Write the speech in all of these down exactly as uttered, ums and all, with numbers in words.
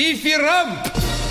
Дифирамб!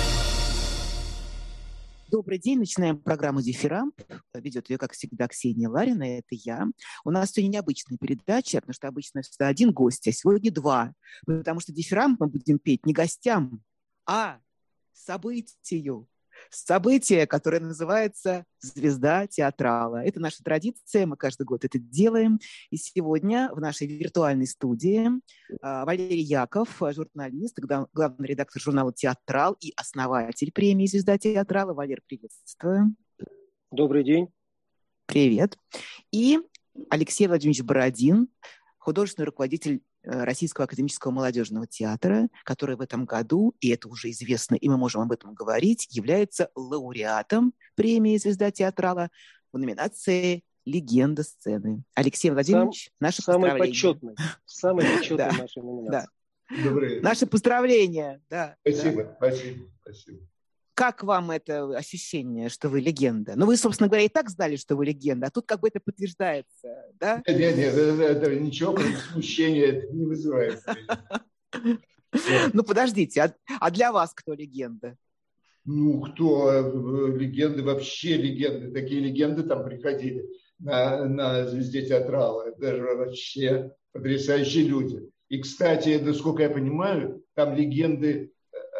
Добрый день. Начинаем программу «Дифирамб». Ведет ее, как всегда, Ксения Ларина, это я. У нас сегодня необычная передача, потому что обычно всегда один гость, а сегодня два. Потому что «Дифирамб» мы будем петь не гостям, а событию. Событие, которое называется «Звезда театрала». Это наша традиция, мы каждый год это делаем. И сегодня в нашей виртуальной студии Валерий Яков, журналист, главный редактор журнала «Театрал» и основатель премии «Звезда театрала». Валер, приветствую. Добрый день. Привет. И Алексей Владимирович Бородин, художественный руководитель Российского академического молодежного театра, который в этом году, и это уже известно, и мы можем об этом говорить, является лауреатом премии «Звезда театрала» в номинации «Легенда сцены». Алексей Владимирович, Сам, наше самый поздравление. Почетный, самый почетный нашей номинации. Да. Наше поздравление. Да. Спасибо, да. спасибо, спасибо. Как вам это ощущение, что вы легенда? Ну, вы, собственно говоря, и так знали, что вы легенда, а тут как бы это подтверждается, да? Нет, нет, нет, это, это ничего, кроме смущения это не вызывает. Ну, подождите, а, а для вас кто легенда? Ну, кто легенды, вообще легенды, такие легенды там приходили на, на «Звезде театрала». Это же вообще потрясающие люди. И, кстати, насколько я понимаю, там легенды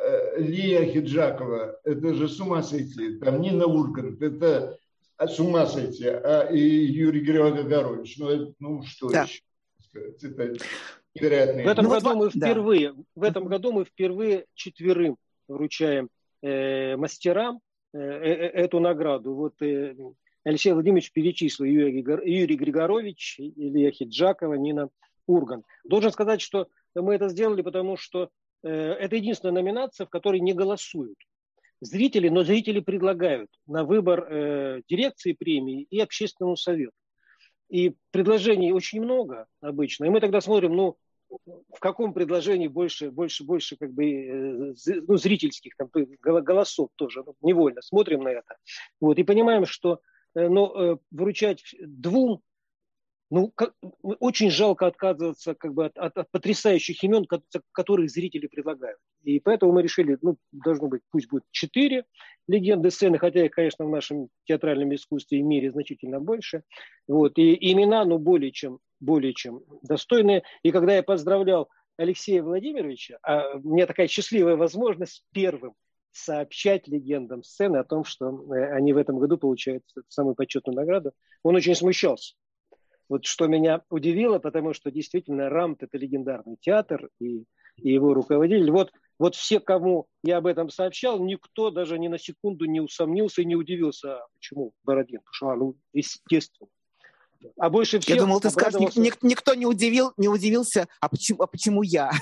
Лия Хиджакова, это же с ума сойти, там Нина Ургант, это с ума сойти, а и Юрий Григорович, ну, ну что да. еще сказать, это невероятно. В этом ну, году вот, мы да. впервые, в этом году мы впервые четверым вручаем э, мастерам э, э, эту награду. Вот э, Алексей Владимирович перечислил Юрий, Юрий Григорович, Лия Хиджакова, Нина Ургант. Должен сказать, что мы это сделали, потому что это единственная номинация, в которой не голосуют зрители, но зрители предлагают на выбор э, дирекции премии и общественному совету. И предложений очень много обычно. И мы тогда смотрим, ну, в каком предложении больше, больше, больше как бы, э, ну, зрительских там, голосов тоже. Ну, невольно смотрим на это. Вот, и понимаем, что э, ну, э, вручать двум, ну, как, очень жалко отказываться как бы, от, от, от потрясающих имен, которых зрители предлагают. И поэтому мы решили, ну, должно быть, пусть будет четыре легенды сцены, хотя их, конечно, в нашем театральном искусстве и мире значительно больше. Вот. И, и имена, ну, более чем, более чем достойные. И когда я поздравлял Алексея Владимировича, а у меня такая счастливая возможность первым сообщать легендам сцены о том, что они в этом году получают самую почетную награду, он очень смущался. Вот что меня удивило, потому что действительно РАМТ – это легендарный театр, и, и его руководитель. Вот, вот все, кому я об этом сообщал, никто даже ни на секунду не усомнился и не удивился. А почему Бородин? Потому что, а, ну, естественно. А больше всех... Я думал, ты скажешь, ник- никто не, удивил, не удивился, а почему, а почему я?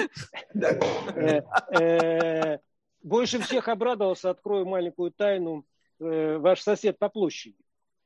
Больше всех обрадовался, открою маленькую тайну, ваш сосед по площади.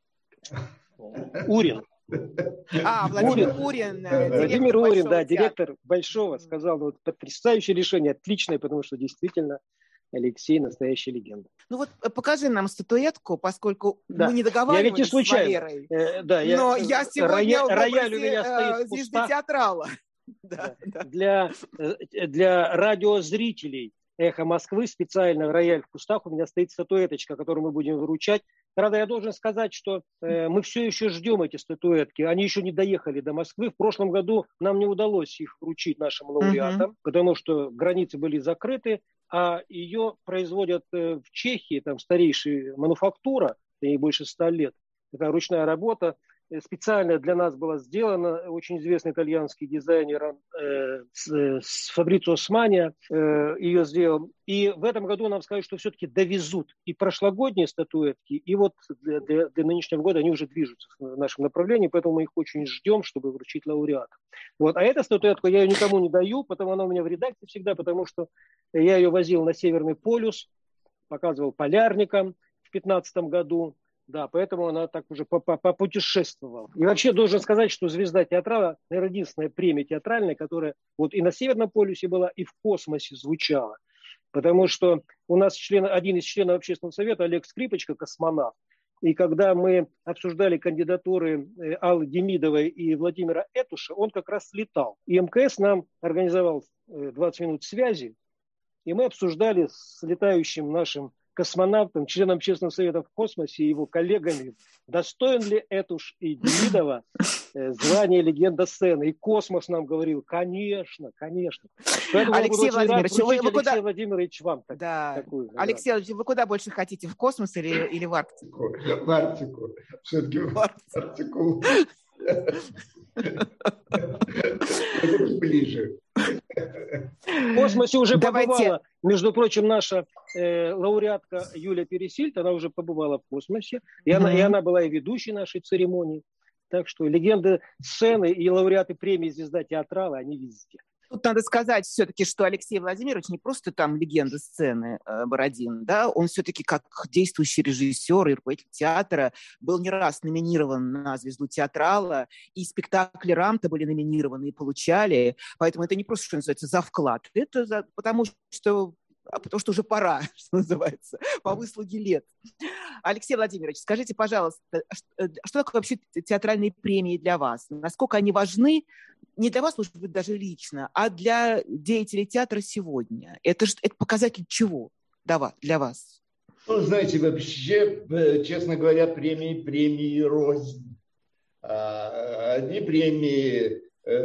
Урин. А, Владимир Урин. Владимир Урин, да, директор Большого, сказал, ну, потрясающее решение, отличное, потому что действительно Алексей настоящая легенда. Ну вот покажи нам статуэтку, поскольку да. мы не договаривались я ведь не случайно. с Валерой. Э, да, я, но я сегодня роя, в рояль у меня стоит в «Звезды кустах. театрала». Да, да. Для, для радиозрителей «Эхо Москвы» специально рояль в кустах у меня стоит статуэточка, которую мы будем выручать. Правда, я должен сказать, что э, мы все еще ждем эти статуэтки. Они еще не доехали до Москвы. В прошлом году нам не удалось их вручить нашим лауреатам, uh-huh. потому что границы были закрыты, а ее производят э, в Чехии, там старейшая мануфактура, ей больше ста лет. Такая ручная работа. Специально для нас была сделана, очень известный итальянский дизайнер э, с, с Фабрицио Османия э, ее сделал. И в этом году нам сказали, что все-таки довезут и прошлогодние статуэтки, и вот для, для, для нынешнего года они уже движутся в нашем направлении, поэтому мы их очень ждем, чтобы вручить лауреатам. Вот. А эту статуэтку я ее никому не даю, потому она у меня в редакции всегда, потому что я ее возил на Северный полюс, показывал полярникам в пятнадцатом году. Да, поэтому она так уже попутешествовала. И вообще должен сказать, что «Звезда театрала», наверное, единственная премия театральная, которая вот и на Северном полюсе была, и в космосе звучала. Потому что у нас член, один из членов общественного совета, Олег Скрипочка, космонавт, и когда мы обсуждали кандидатуры Аллы Демидовой и Владимира Этуша, он как раз летал. И МКС нам организовал двадцать минут связи и мы обсуждали с летающим нашим космонавтом, членом Общественного совета в космосе и его коллегами, достоин ли Этуш и Демидова э, звание легенда сцены. И космос нам говорил, конечно, конечно. Поэтому Алексей Владимирович, вы, вы Алексей куда... Владимирович вам так, да. такую. Алексей Владимирович, вы куда больше хотите, в космос или, или в Арктику? В Арктику. Все-таки в Арктику. Это ближе. В космосе уже Давайте. побывала, между прочим, наша э, лауреатка Юлия Пересильд, она уже побывала в космосе, и, mm-hmm. она, и она была и ведущей нашей церемонии. Так что легенды сцены и лауреаты премии «Звезда театрала», они везде. Тут надо сказать все-таки, что Алексей Владимирович не просто там легенда сцены э, Бородин, да, он все-таки как действующий режиссер и руководитель театра был не раз номинирован на «Звезду театрала», и спектакли Рамта были номинированы и получали, поэтому это не просто, что называется, за вклад, это за, потому что а потому что уже пора, что называется, по выслуге лет. Алексей Владимирович, скажите, пожалуйста, что такое вообще театральные премии для вас? Насколько они важны, не для вас, может быть, даже лично, а для деятелей театра сегодня? Это, это показатель чего для вас? Ну, знаете, вообще, честно говоря, премии, премии рознь. Одни премии...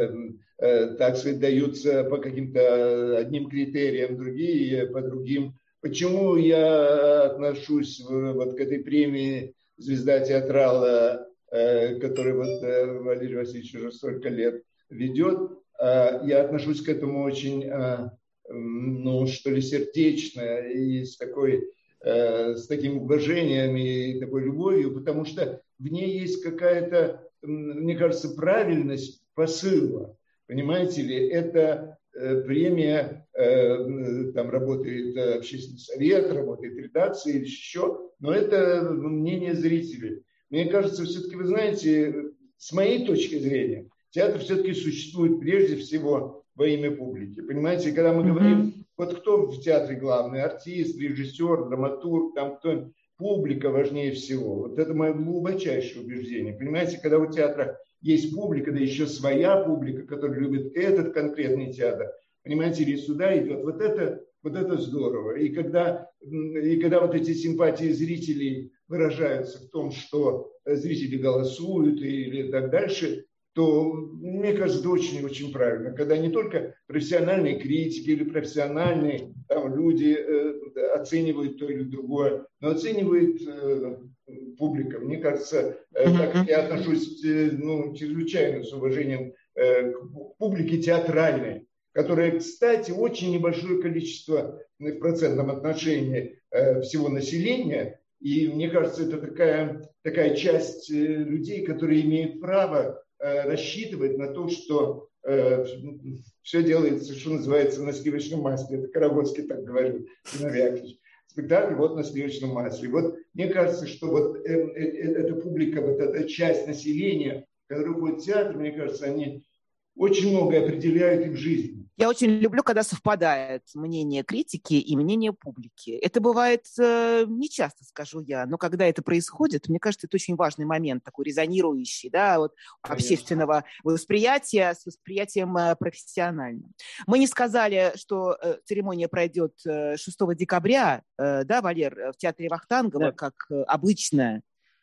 так сказать, даются по каким-то одним критериям, другие по другим. Почему я отношусь вот к этой премии «Звезда театрала», которую вот Валерий Васильевич уже столько лет ведет? Я отношусь к этому очень, ну, что ли, сердечно и с такой, с таким уважением и такой любовью, потому что в ней есть какая-то, мне кажется, правильность посыла. Понимаете ли, это э, премия, э, там работает общественный совет, работает редакция или еще, но это мнение зрителей. Мне кажется, все-таки, вы знаете, с моей точки зрения, театр все-таки существует прежде всего во имя публики. Понимаете, когда мы mm-hmm. говорим, вот кто в театре главный, артист, режиссер, драматург, там кто, публика важнее всего. Вот это мое глубочайшее убеждение. Понимаете, когда у театра есть публика, да еще своя публика, которая любит этот конкретный театр. Понимаете, или сюда идет. Вот это, вот это здорово. И когда, и когда вот эти симпатии зрителей выражаются в том, что зрители голосуют или так дальше, то, мне кажется, это очень-очень правильно. Когда не только профессиональные критики или профессиональные там, люди э, оценивают то или другое, но оценивает э, публика. Мне кажется, э, так как я отношусь э, ну, чрезвычайно с уважением э, к публике театральной, которая, кстати, очень небольшое количество в процентном отношении э, всего населения. И мне кажется, это такая, такая часть э, людей, которые имеют право рассчитывать на то, что э, все делается, что называется, на сливочном масле. Это Карагодский так говорил, спектакль вот на сливочном масле. Вот мне кажется, что вот э, э, эта публика, вот эта часть населения, которая ходит в театр, мне кажется, они очень многое определяют их жизнь. Я очень люблю, когда совпадает мнение критики и мнение публики. Это бывает э, нечасто, скажу я, но когда это происходит, мне кажется, это очень важный момент, такой резонирующий, да, вот, общественного восприятия с восприятием э, профессиональным. Мы не сказали, что э, церемония пройдет э, шестого декабря, э, да, Валер, в театре Вахтангова, да. как э, обычно.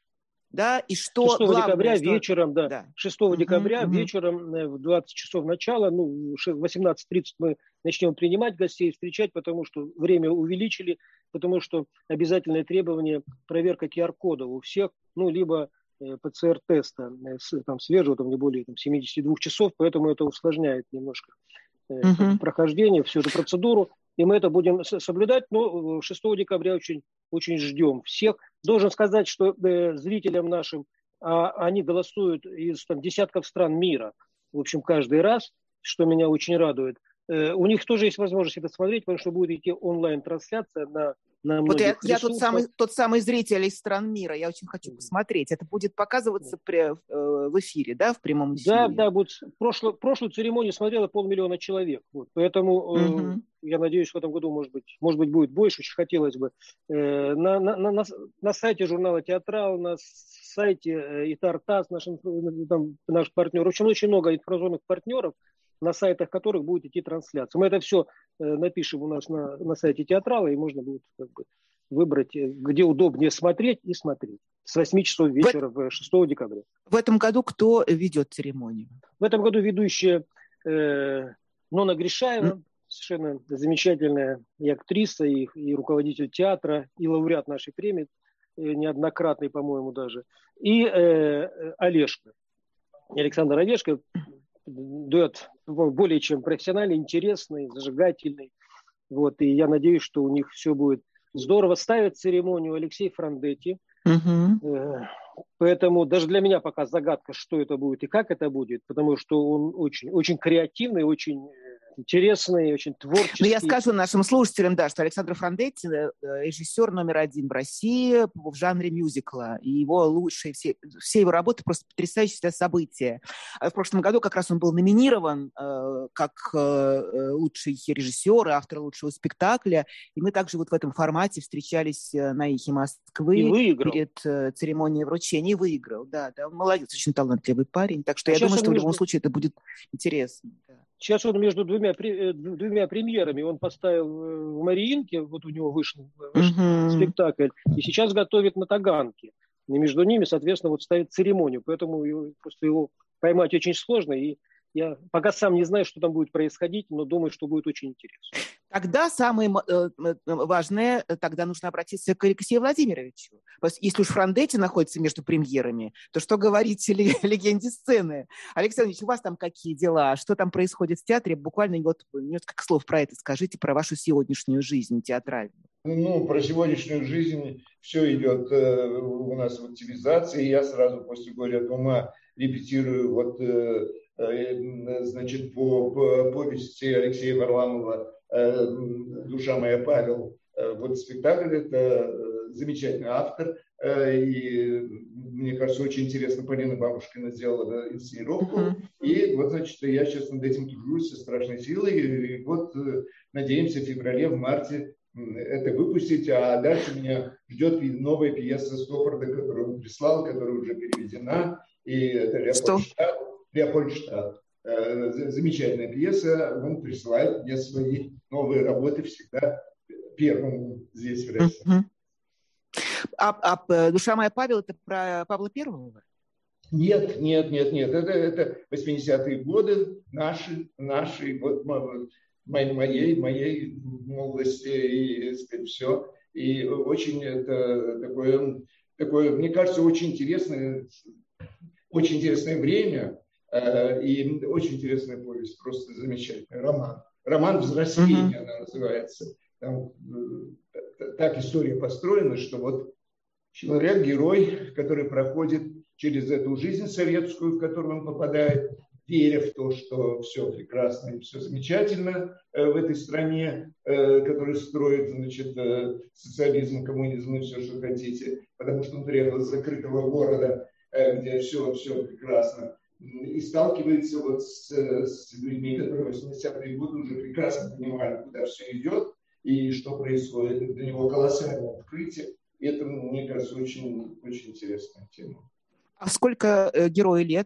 Да, и что шестого главное, декабря что... вечером, да, да. шестого декабря uh-huh, uh-huh. вечером в двадцать часов начала, ну, в восемнадцать тридцать мы начнем принимать гостей, встречать, потому что время увеличили, потому что обязательное требование проверка ку ар кода у всех, ну, либо э, пэ цэ эр-теста с, там, свежего, там, не более там, семидесяти двух часов, поэтому это усложняет немножко э, uh-huh. прохождение, всю эту процедуру. И мы это будем соблюдать, но шестого декабря очень, очень ждем всех. Должен сказать, что э, зрителям нашим, а, они голосуют из там, десятков стран мира, в общем, каждый раз, что меня очень радует. Э, у них тоже есть возможность это смотреть, потому что будет идти онлайн-трансляция на, на многих вот я, я тот самый, тот самый зритель из стран мира, я очень хочу посмотреть. Это будет показываться при, э, в эфире, да, в прямом эфире? Да, да, будет. Прошлую, прошлую церемонию смотрело полмиллиона человек. Вот, поэтому... Э, угу. Я надеюсь, в этом году, может быть, может быть, будет больше, очень хотелось бы. На, на, на, на сайте журнала «Театрал», на сайте ИТАР-ТАСС, наш, там, наш партнер, очень, очень много информационных партнеров, на сайтах которых будет идти трансляция. Мы это все напишем у нас на, на сайте театрала, и можно будет как бы выбрать, где удобнее смотреть и смотреть. С восьми часов вечера в шестого декабря. В этом году кто ведет церемонию? В этом году ведущая э, Нона Гришаева, mm. совершенно замечательная и актриса, и, и руководитель театра, и лауреат нашей премии, неоднократный, по-моему, даже. И э, Олежка. Александр Олежка. Дуэт более чем профессиональный, интересный, зажигательный. Вот, и я надеюсь, что у них все будет здорово. Ставит церемонию Алексей Франдетти. Uh-huh. Поэтому даже для меня пока загадка, что это будет и как это будет, потому что он очень, очень креативный, очень интересный, очень творческий. Но я скажу нашим слушателям, да, что Александр Франдетти режиссер номер один в России в жанре мюзикла. И его лучшие, все, все его работы просто потрясающее событие. В прошлом году как раз он был номинирован э, как э, лучший режиссер и автор лучшего спектакля. И мы также вот в этом формате встречались на «Эхе Москвы» перед э, церемонией вручения. И выиграл, да, да. Он молодец, очень талантливый парень. Так что а я думаю, что между... в любом случае это будет интересно. Да. Сейчас он между двумя, двумя премьерами. Он поставил в Мариинке, вот у него вышел, вышел uh-huh. спектакль, и сейчас готовит на Таганке. И между ними, соответственно, вот ставит церемонию. Поэтому его, просто его поймать очень сложно. И я пока сам не знаю, что там будет происходить, но думаю, что будет очень интересно. Тогда самое важное, тогда нужно обратиться к Алексею Владимировичу. Если уж Франдетти находится между премьерами, то что говорить о легенде сцены? Алексей Владимирович, у вас там какие дела? Что там происходит в театре? Буквально вот несколько слов про это скажите, про вашу сегодняшнюю жизнь театральную. Ну, про сегодняшнюю жизнь все идет у нас в активизации. Я сразу после «Горя от ума» репетирую вот, значит, по, по повести Алексея Варламова «Душа моя, Павел». Вот спектакль, это замечательный автор, и мне кажется, очень интересно, Полина Бабушкина сделала инсценировку, uh-huh. и вот, значит, я сейчас над этим тружусь со страшной силой, и вот надеемся в феврале, в марте это выпустить, а дальше меня ждет новая пьеса Стоппарда, которую он прислал, которая уже переведена, и это Леопольдштадт. Леопольдштадт. Замечательная пьеса, он присылает мне свои новые работы всегда первым здесь в России. Uh-huh. А, а «Душа моя, Павел» это про Павла Первого? Нет, нет, нет, нет. Это, это восьмидесятые годы наши, наши вот, моей, моей молодости и, сказать, все. И очень это такое, такое, мне кажется, очень интересное, очень интересное время. И очень интересная повесть, просто замечательный роман. Роман «Взросление» uh-huh. она называется. Там так история построена, что вот человек, герой, который проходит через эту жизнь советскую, в которую он попадает, веря в то, что все прекрасно и все замечательно в этой стране, которая строит, значит, социализм, коммунизм и все, что хотите, потому что он приехал из закрытого города, где все, все прекрасно. И сталкивается вот с, с людьми, которые в восьмидесятые годы уже прекрасно понимают, куда все идет и что происходит. Это для него колоссальное открытие. И это, мне кажется, очень, очень интересная тема. А сколько э, герою лет?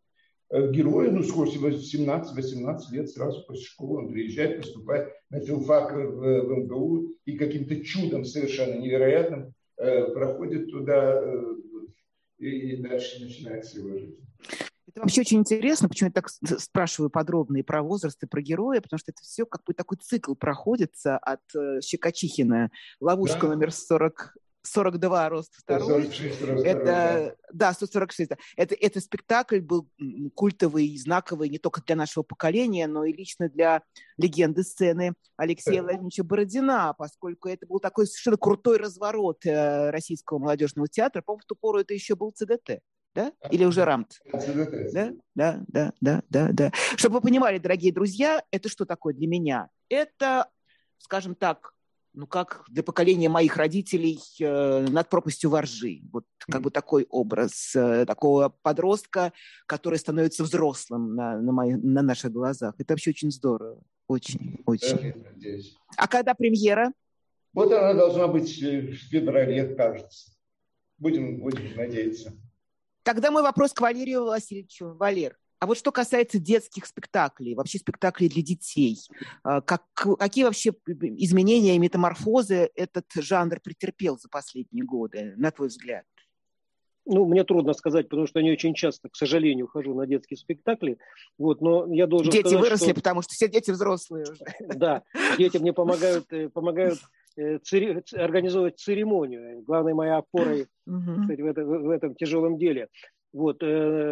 Герою, ну, сколько, семнадцать-восемнадцать лет, сразу после школы он приезжает, поступает на филфак в, в эм гэ у и каким-то чудом совершенно невероятным э, проходит туда э, и, и дальше начинается его жизнь. Это вообще очень интересно, почему я так спрашиваю подробно и про возраст, и про героя, потому что это все как бы такой цикл проходится от э, Щекочихина, ловушка да. номер сорок, сорок два, рост второй. сто сорок шесть, рост это, второй, да. да, сто сорок шесть. Да. Это, это спектакль был культовый, знаковый не только для нашего поколения, но и лично для легенды сцены Алексея Владимировича Бородина, поскольку это был такой совершенно крутой разворот э, российского молодежного театра. По-моему, в ту пору это еще был цэ дэ тэ. Да? Или уже рамт? Да? Да, да, да, да, да. Чтобы вы понимали, дорогие друзья, это что такое для меня? Это, скажем так, ну как для поколения моих родителей э, «Над пропастью воржи». Вот как бы такой образ э, такого подростка, который становится взрослым на, на, мои, на наших глазах. Это вообще очень здорово. Очень, очень. А когда премьера? Вот она должна быть в феврале, кажется. Будем, будем надеяться. Тогда мой вопрос к Валерию Васильевичу. Валер, А вот что касается детских спектаклей, вообще спектаклей для детей, как, какие вообще изменения и метаморфозы этот жанр претерпел за последние годы, на твой взгляд? Ну, мне трудно сказать, потому что я не очень часто, к сожалению, хожу на детские спектакли. Вот, но я должен дети сказать, выросли, что... потому что все дети взрослые уже. Да, дети мне помогают, помогают цери... организовывать церемонию. Главной моей опорой, угу. кстати, в, это, в этом тяжелом деле. Вот,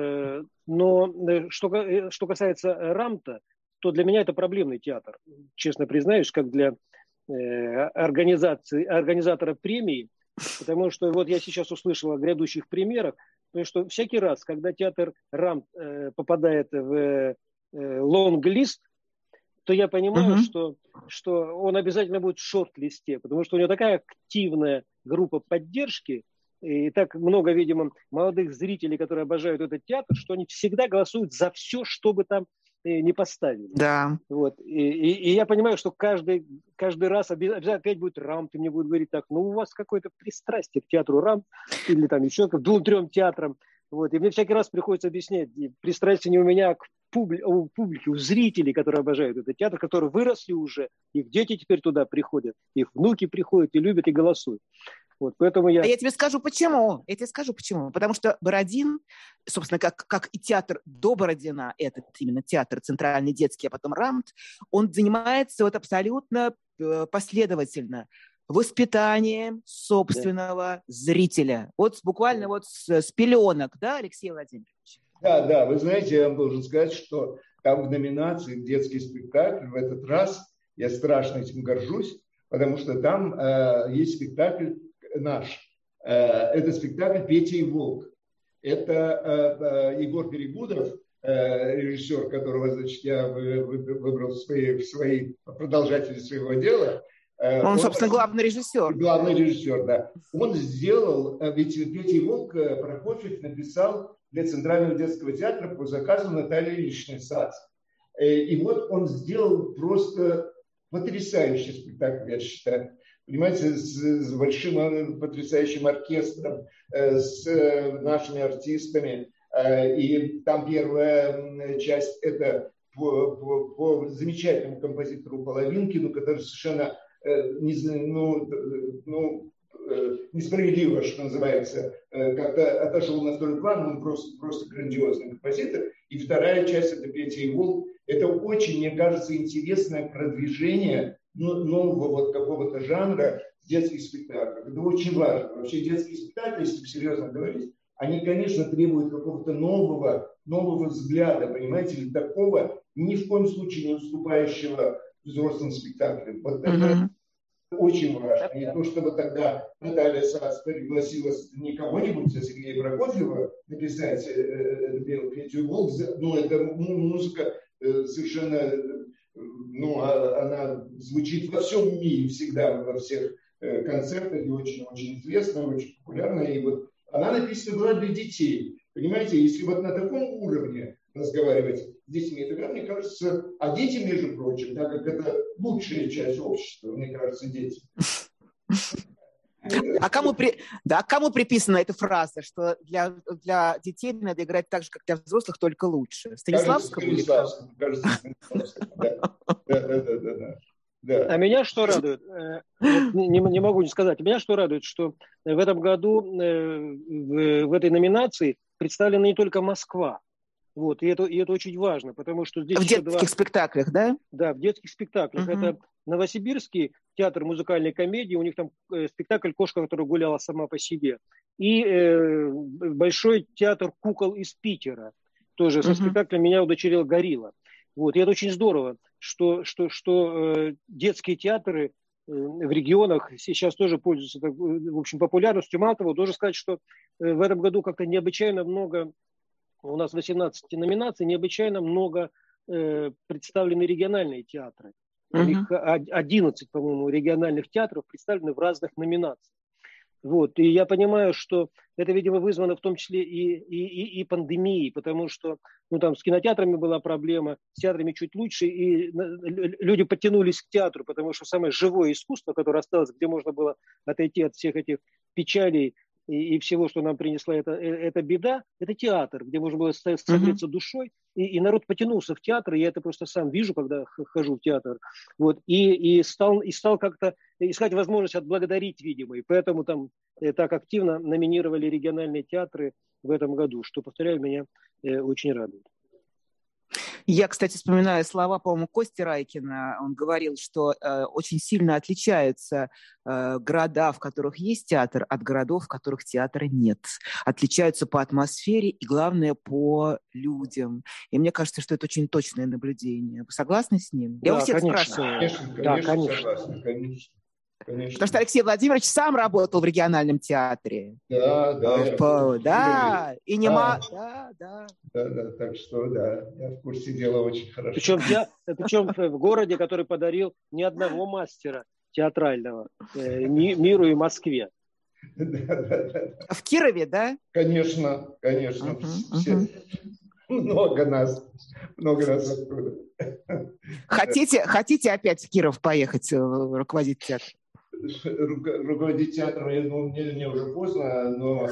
но что, что касается рамта, то для меня это проблемный театр. Честно признаюсь, как для организации, организатора премии. Потому что вот я сейчас услышал о грядущих примерах, потому что всякий раз, когда театр рамт попадает в лонг-лист, то я понимаю, uh-huh. что, что он обязательно будет в шорт-листе, потому что у него такая активная группа поддержки, и так много, видимо, молодых зрителей, которые обожают этот театр, что они всегда голосуют за все, что бы там не поставили. Да. Вот. И, и, и я понимаю, что каждый, каждый раз обязательно опять будет рамт, и мне будут говорить так, ну у вас какое-то пристрастие к театру рамт, или там еще к двум-трем театрам. Вот. И мне всякий раз приходится объяснять, пристрастие не у меня, а к публи, у публики, у зрителей, которые обожают этот театр, которые выросли уже, их дети теперь туда приходят, их внуки приходят и любят, и голосуют. Вот, поэтому я... А я тебе скажу, почему. Я тебе скажу, почему. Потому что Бородин, собственно, как, как и театр до Бородина, этот именно театр центральный детский, а потом рамт, он занимается вот абсолютно последовательно воспитанием собственного да. зрителя. Вот буквально да. вот с, с пеленок, да, Алексей Владимирович? Да, да, вы знаете, я вам должен сказать, что там в номинации «Детский спектакль» в этот раз, я страшно этим горжусь, потому что там э, есть спектакль наш. Э, это спектакль «Петя и волк». Это э, э, Егор Перегудов, э, режиссер, которого, значит, я выбрал в свои, в свои продолжатели своего дела. Он, он, собственно, главный режиссер. Главный режиссер, да. Он сделал, ведь «Петя и волк» Прокофьев написал для Центрального детского театра по заказу Натальи Ильиничны Сац. И вот он сделал просто потрясающий спектакль, я считаю. Понимаете, с, с большим потрясающим оркестром, с нашими артистами. И там первая часть – это по, по, по замечательному композитору Половинкину, который совершенно не, ну, ну, несправедливо, что называется, как-то отошел на второй план, он просто, просто грандиозный композитор. И вторая часть – это «Петя и волк». Это очень, мне кажется, интересное продвижение нового вот какого-то жанра детских спектаклей. Это очень важно. Вообще детские спектакли, если серьезно говорить, они, конечно, требуют какого-то нового, нового взгляда, понимаете, или такого, ни в коем случае не уступающего взрослым спектаклям. Вот это mm-hmm. очень важно. И то, чтобы тогда Наталья Сац пригласила не кого-нибудь, а Сергея Прокофьева написать «Петю и волк», ну, это музыка совершенно, ну, она звучит во всем мире всегда, во всех концертах, и очень-очень известная, очень популярная. И вот она написана была для детей. Понимаете, если вот на таком уровне разговаривать с детьми, тогда, мне кажется, а дети, между прочим, так как это лучшая часть общества, мне кажется, дети. А кому, при... да, кому приписана эта фраза, что для, для детей надо играть так же, как для взрослых, только лучше? Станиславскому? Станиславскому, кажется, Станиславскому, да. Да, да, да, да. Да. А меня что радует, не, не могу не сказать, меня что радует, что в этом году в, в этой номинации представлена не только Москва. Вот, и, это, и это очень важно, потому что здесь... В детских два... спектаклях, да? Да, в детских спектаклях. Uh-huh. Это Новосибирский театр музыкальной комедии, у них там э, спектакль «Кошка, которая гуляла сама по себе». И э, Большой театр кукол из Питера, тоже со uh-huh. спектаклем «Меня удочерил горилла». Вот, и это очень здорово, что, что, что э, детские театры э, в регионах сейчас тоже пользуются, так, в общем, популярностью. Мало того, должен сказать, что э, в этом году как-то необычайно много... У нас восемнадцать номинаций, необычайно много э, представлены региональные театры. Uh-huh. Их одиннадцать, по-моему, региональных театров представлены в разных номинациях. Вот. И я понимаю, что это, видимо, вызвано в том числе и, и, и пандемией, потому что ну, там, с кинотеатрами была проблема, с театрами чуть лучше, и люди подтянулись к театру, потому что самое живое искусство, которое осталось, где можно было отойти от всех этих печалей и, и всего, что нам принесла эта, эта беда, это театр, где можно было согреться uh-huh. душой, и, и народ потянулся в театр, и я это просто сам вижу, когда хожу в театр, вот, и, и, стал, и стал как-то искать возможность отблагодарить, видимо, и поэтому там так активно номинировали региональные театры в этом году, что, повторяю, меня э, очень радует. Я, кстати, вспоминаю слова, по-моему, Кости Райкина. Он говорил, что э, очень сильно отличаются э, города, в которых есть театр, от городов, в которых театра нет. Отличаются по атмосфере и, главное, по людям. И мне кажется, что это очень точное наблюдение. Вы согласны с ним? Я да, у всех конечно. спрашиваю. Конечно, конечно, да, конечно. согласен, конечно. Конечно. Потому что Алексей Владимирович сам работал в региональном театре. Да, да. По, да, и не да. да, да. Да, да, так что, да, я в курсе дела очень хорошо. Причем, я, причем в городе, который подарил ни одного мастера театрального э, миру и Москве. Да, да, да. А в Кирове, да? Конечно, конечно. Uh-huh, все. uh-huh. Много нас, много нас оттуда. Хотите, хотите опять в Киров поехать руководить театром? Руководить театром, я думаю, мне, мне уже поздно, но,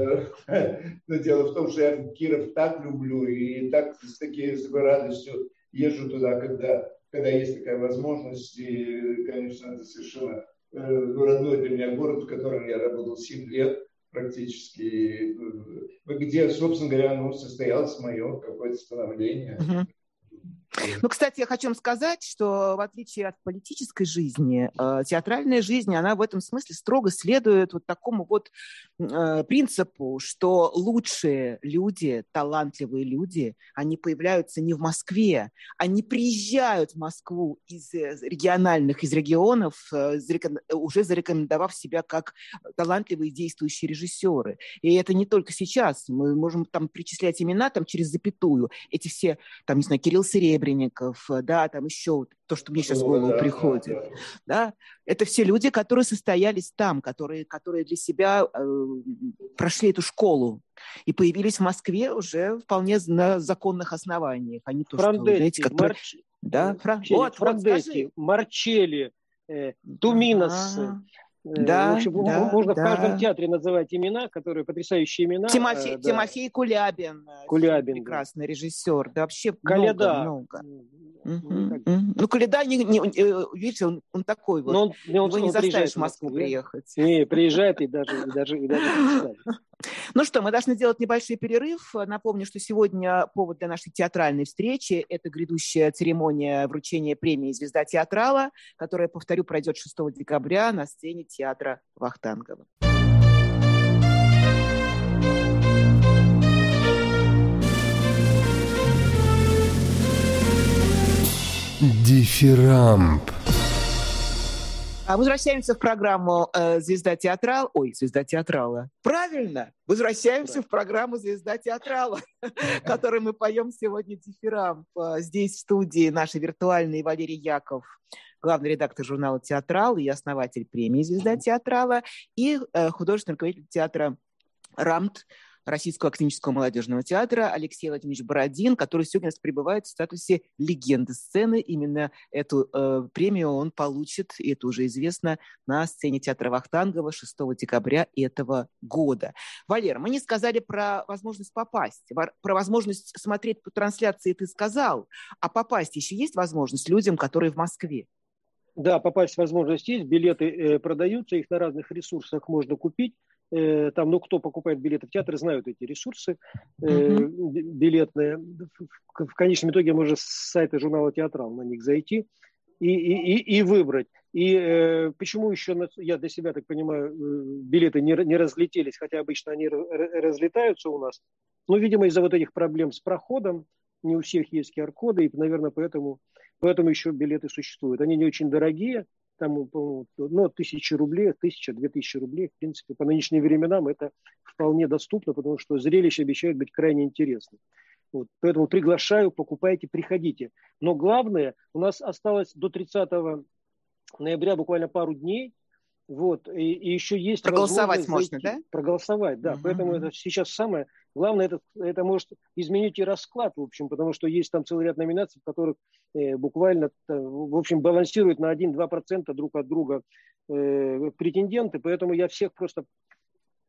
э, но дело в том, что я Киров так люблю и так с такой с радостью езжу туда, когда, когда есть такая возможность. И, конечно, это совершенно э, родной для меня город, в котором я работал семь лет практически, где, собственно говоря, ну, состоялось мое какое-то становление. Uh-huh. Ну, кстати, я хочу вам сказать, что в отличие от политической жизни, э, театральная жизнь, она в этом смысле строго следует вот такому вот э, принципу, что лучшие люди, талантливые люди, они появляются не в Москве, они приезжают в Москву из региональных, из регионов, э, уже зарекомендовав себя как талантливые действующие режиссеры. И это не только сейчас. Мы можем там причислять имена там, через запятую. Эти все, там, не знаю, Кирилл Серебренников, да, там еще то, что мне сейчас в голову да, приходит. Да, да. Да? Это все люди, которые состоялись там, которые, которые для себя э, прошли эту школу и появились в Москве уже вполне на законных основаниях. Они то, Франдетти, что, знаете, которые... Марч... да, Фран... вот, Франдетти, вот, Марчелли, э, Туминос. А-а. Да, в общем, да, можно да. в каждом театре называть имена, которые потрясающие имена. Тимофей, э, да. Тимофей Кулябин, Кулябин прекрасный да. режиссер, да вообще Коляда. много, много. Угу. Uh-huh. Uh-huh. Ну, Коляда, не, не, видите, он, он такой вот. Он, он, Его он не заставишь в Москву, Москву приехать. Не, приезжает и даже, и даже, и даже представит. Ну что, мы должны делать небольшой перерыв. Напомню, что сегодня повод для нашей театральной встречи – это грядущая церемония вручения премии «Звезда театрала», которая, повторю, пройдет шестого декабря на сцене театра Вахтангова. Дифирамб. Возвращаемся в программу э, «Звезда театрала». Ой, «Звезда театрала». Правильно! Возвращаемся в программу «Звезда театрала», которой мы поем сегодня дифирамб. Здесь в студии наши виртуальные Валерий Яков, главный редактор журнала «Театрал» и основатель премии «Звезда театрала», и э, художественный руководитель театра «Рамт» Российского академического молодежного театра Алексей Владимирович Бородин, который сегодня пребывает в статусе легенды сцены. Именно эту э, премию он получит, и это уже известно, на сцене театра Вахтангова шестого декабря этого года. Валера, мы не сказали про возможность попасть, про возможность смотреть по трансляции ты сказал, а попасть еще есть возможность людям, которые в Москве? Да, попасть возможность есть, билеты э, продаются, их на разных ресурсах можно купить. Там, ну, кто покупает билеты в театр, знают эти ресурсы uh-huh. билетные. В, в конечном итоге можно с сайта журнала «Театрал» на них зайти и, и, и выбрать. И э, почему еще, я для себя так понимаю, билеты не, не разлетелись, хотя обычно они разлетаются у нас. Но, видимо, из-за вот этих проблем с проходом, не у всех есть ку ар коды, и, наверное, поэтому, поэтому еще билеты существуют. Они не очень дорогие. Там, ну, тысячи рублей, тысяча, две тысячи рублей, в принципе, по нынешним временам это вполне доступно, потому что зрелище обещает быть крайне интересным. Вот. Поэтому приглашаю, покупайте, приходите. Но главное, у нас осталось до тридцатого ноября буквально пару дней. Вот, и, и еще есть проголосовать можно, зайти, да? Проголосовать, да. Uh-huh. Поэтому это сейчас самое главное, это, это может изменить и расклад, в общем, потому что есть там целый ряд номинаций, в которых э, буквально, в общем, балансируют на один-два процента друг от друга э, претенденты, поэтому я всех просто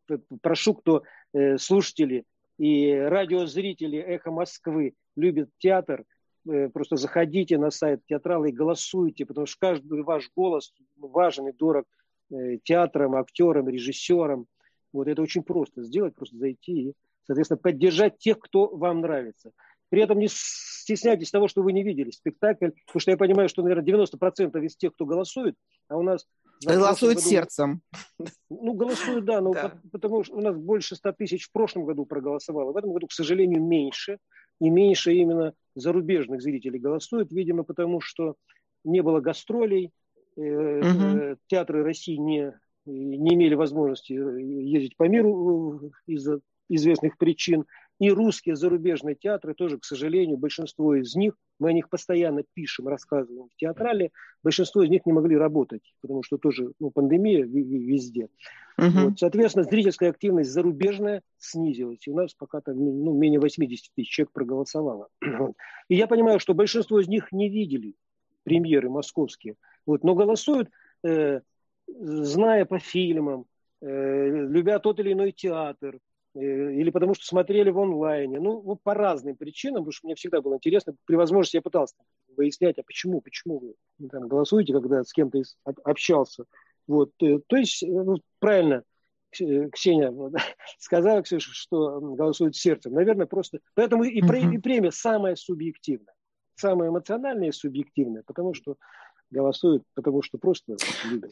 прошу, кто э, слушатели и радиозрители «Эхо Москвы» любят театр, э, просто заходите на сайт театрала и голосуйте, потому что каждый ваш голос важен и дорог э, театрам, актерам, режиссерам. Вот это очень просто сделать, просто зайти и, соответственно, поддержать тех, кто вам нравится. При этом не стесняйтесь того, что вы не видели спектакль, потому что я понимаю, что, наверное, девяносто процентов из тех, кто голосует, а у нас... Голосуют году, сердцем. Ну, голосуют, да, но да. Потому что у нас больше ста тысяч в прошлом году проголосовало. В этом году, к сожалению, меньше. И меньше именно зарубежных зрителей голосуют, видимо, потому что не было гастролей, угу. Театры России не, не имели возможности ездить по миру из-за известных причин. И русские зарубежные театры тоже, к сожалению, большинство из них, мы о них постоянно пишем, рассказываем в театрале, большинство из них не могли работать, потому что тоже ну, пандемия везде. Uh-huh. Вот, соответственно, зрительская активность зарубежная снизилась. И у нас пока там ну, менее восемьдесят тысяч человек проголосовало. И я понимаю, что большинство из них не видели премьеры московские, вот, но голосуют, э, зная по фильмам, э, любя тот или иной театр, или потому что смотрели в онлайне. Ну, вот по разным причинам, потому что мне всегда было интересно. При возможности я пытался выяснять, а почему, почему вы там голосуете, когда с кем-то общался. Вот. То есть, ну, правильно Ксения сказала, Ксюша, что голосуют сердцем. Наверное, просто... Поэтому и, uh-huh. и премия самая субъективная. Самая эмоциональная и субъективная, потому что голосуют, потому что просто любят.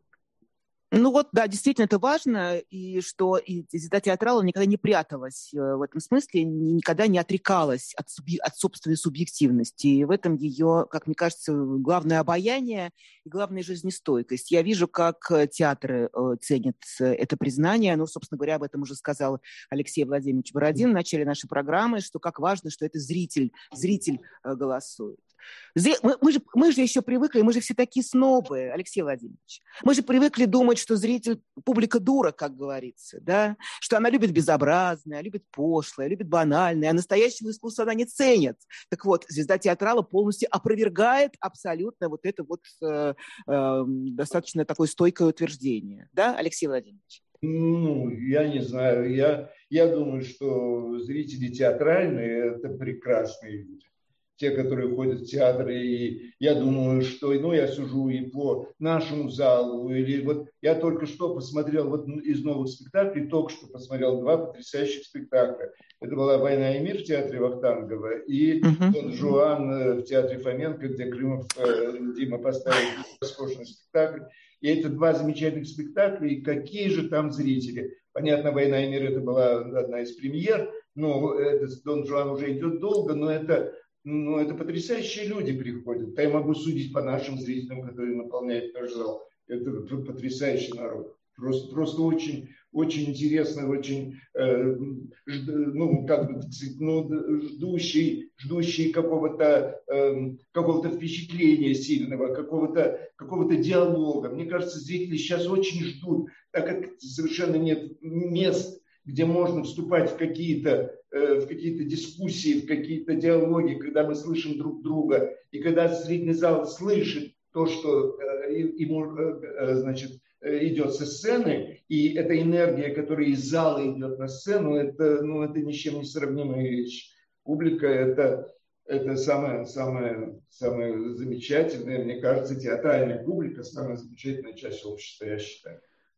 Ну вот, да, действительно, это важно, и что и звезда театрала никогда не пряталась в этом смысле, никогда не отрекалась от, суби- от собственной субъективности. И в этом ее, как мне кажется, главное обаяние и главная жизнестойкость. Я вижу, как театры ценят это признание. Ну, собственно говоря, об этом уже сказал Алексей Владимирович Бородин в начале нашей программы, что как важно, что это зритель, зритель голосует. Мы, мы, же, мы же еще привыкли, мы же все такие снобы, Алексей Владимирович. Мы же привыкли думать, что зритель, публика дура, как говорится, да? Что она любит безобразное, любит пошлое, любит банальное, а настоящего искусства она не ценит. Так вот, звезда театрала полностью опровергает абсолютно вот это вот э, э, достаточно такое стойкое утверждение. Да, Алексей Владимирович? Ну, я не знаю. Я, я думаю, что зрители театральные – это прекрасные люди. Те, которые ходят в театр, и я думаю, что, ну, я сужу и по нашему залу, или вот я только что посмотрел вот из новых спектаклей, только что посмотрел два потрясающих спектакля. Это была «Война и мир» в театре Вахтангова и uh-huh. «Дон Жуан» в театре Фоменко, где Крымов Дима поставил роскошный спектакль. И это два замечательных спектакля, и какие же там зрители. Понятно, «Война и мир» это была одна из премьер, но этот «Дон Жуан» уже идет долго, но это... Ну, это потрясающие люди приходят. Я могу судить по нашим зрителям, которые наполняют наш зал. Это потрясающий народ. Просто, просто очень, очень интересно, очень, э, жд, ну, как бы сказать, ну, ждущий, ждущий какого-то, э, какого-то впечатления сильного, какого-то, какого-то диалога. Мне кажется, зрители сейчас очень ждут, так как совершенно нет мест, где можно вступать в какие-то, э, в какие-то дискуссии, в какие-то диалоги, когда мы слышим друг друга, и когда зрительный зал слышит то, что э, ему э, значит, идет со сцены, и эта энергия, которая из зала идет на сцену, это, ну, это ни с чем не сравнимая вещь. Публика – это, это самая, самая, самая замечательная, мне кажется, театральная публика, самая замечательная часть общества, я считаю.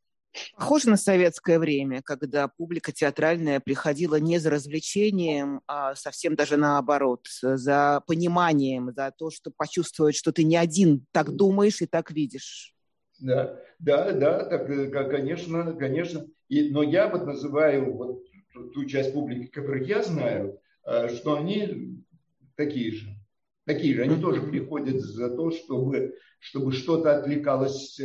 Похоже на советское время, когда публика театральная приходила не за развлечением, а совсем даже наоборот, за пониманием, за то, чтобы почувствовать, что ты не один так думаешь и так видишь. Да, да, да, так, конечно, конечно. И, но я вот называю вот ту часть публики, которую я знаю, что они такие же. Такие же. Они mm-hmm. тоже приходят за то, чтобы, чтобы что-то отвлекалось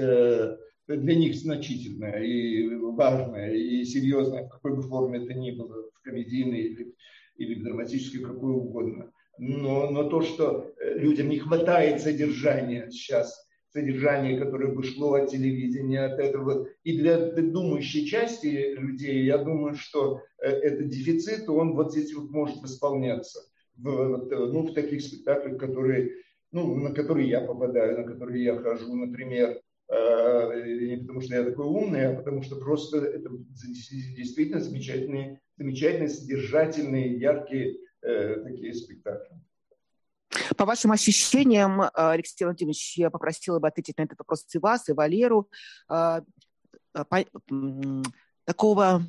для них значительное и важное, и серьезное, в какой бы форме это ни было, в комедийной или, или в драматической, какой угодно. Но, но то, что людям не хватает содержания сейчас, содержание, которое бы шло от телевидения, от этого. И для думающей части людей, я думаю, что этот дефицит, он вот здесь вот может восполняться в, ну, в таких спектаклях, которые, ну, на которые я попадаю, на которые я хожу, например, не потому что я такой умный, а потому что просто это действительно замечательные, замечательные, содержательные, яркие э, такие спектакли. По вашим ощущениям, Алексей Владимирович, я попросила бы ответить на этот вопрос и вас, и Валеру. Такого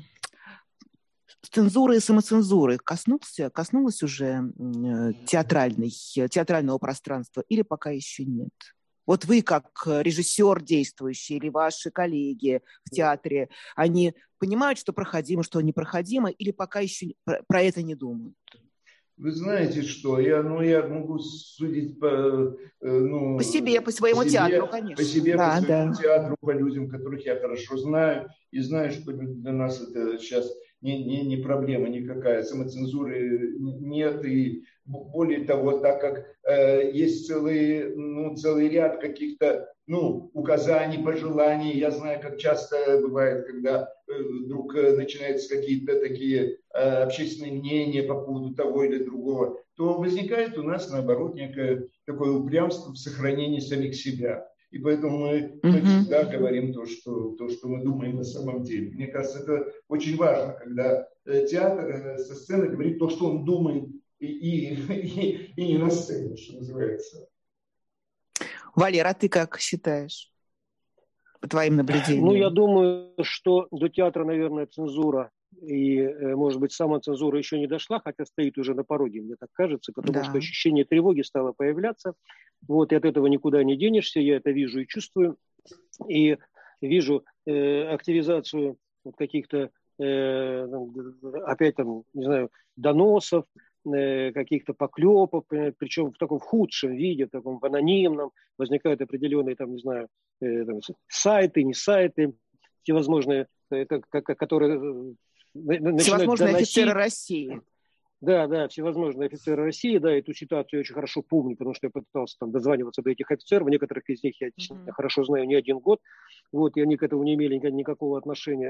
цензуры и самоцензуры коснулся, коснулось уже театральной, театрального пространства или пока еще нет? Вот вы, как режиссер действующий, или ваши коллеги в театре, они понимают, что проходимо, что непроходимо, или пока еще про, про это не думают? Вы знаете, что я, ну, я могу судить по, ну, по себе, по своему по себе, театру, конечно. По себе, да, по своему да. театру, по людям, которых я хорошо знаю, и знаю, что для нас это сейчас не, не, не проблема никакая, самоцензуры нет, и более того, так как э, есть целый, ну, целый ряд каких-то, ну, указаний, пожеланий, я знаю, как часто бывает, когда э, вдруг э, начинаются какие-то такие э, общественные мнения по поводу того или другого, то возникает у нас, наоборот, некое такое упрямство в сохранении самих себя. И поэтому мы, мы всегда говорим то что, то, что мы думаем на самом деле. Мне кажется, это очень важно, когда театр со сцены говорит то, что он думает, и, и, и, и не на сцене, что называется. Валера, а ты как считаешь? По твоим наблюдениям. Ну, я думаю, что до театра, наверное, цензура и, может быть, самоцензура еще не дошла, хотя стоит уже на пороге, мне так кажется, потому да. что ощущение тревоги стало появляться. Вот, и от этого никуда не денешься, я это вижу и чувствую. И вижу э, активизацию вот каких-то, э, опять там, не знаю, доносов, э, каких-то поклепов, причем в таком худшем виде, в таком анонимном. Возникают определенные, там, не знаю, э, там, сайты, не сайты, всевозможные, э, которые... Всевозможные офицеры России. Да, да, всевозможные офицеры России, да, эту ситуацию я очень хорошо помню, потому что я пытался там дозваниваться до этих офицеров, некоторых из них я mm-hmm. хорошо знаю не один год, вот, и они к этому не имели никакого отношения.